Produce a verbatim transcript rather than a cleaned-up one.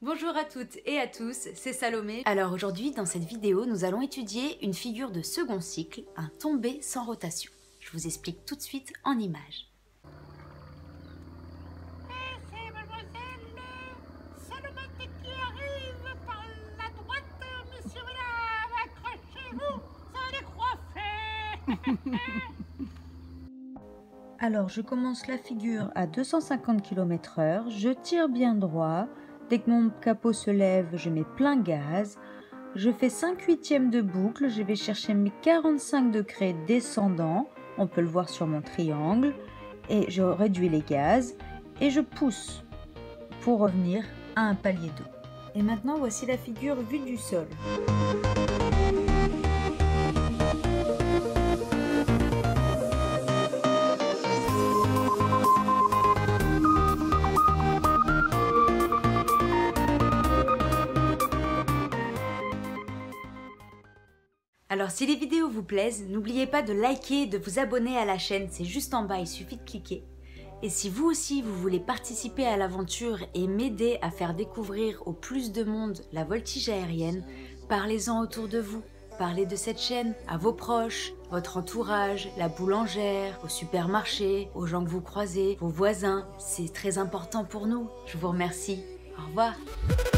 Bonjour à toutes et à tous, c'est Salomé. Alors aujourd'hui, dans cette vidéo, nous allons étudier une figure de second cycle, un tombé sans rotation. Je vous explique tout de suite en images. Et c'est mademoiselle Salomé qui arrive par la droite, monsieur madame, accrochez-vous, ça les coiffer. Alors je commence la figure à deux cent cinquante kilomètres heure, je tire bien droit. Dès que mon capot se lève, je mets plein gaz. Je fais cinq huitièmes de boucle. Je vais chercher mes quarante-cinq degrés descendants. On peut le voir sur mon triangle. Et je réduis les gaz. Et je pousse pour revenir à un palier d'eau. Et maintenant, voici la figure vue du sol. Alors si les vidéos vous plaisent, n'oubliez pas de liker et de vous abonner à la chaîne, c'est juste en bas, il suffit de cliquer. Et si vous aussi vous voulez participer à l'aventure et m'aider à faire découvrir au plus de monde la voltige aérienne, parlez-en autour de vous. Parlez de cette chaîne à vos proches, votre entourage, la boulangère, au supermarché, aux gens que vous croisez, vos voisins. C'est très important pour nous. Je vous remercie. Au revoir.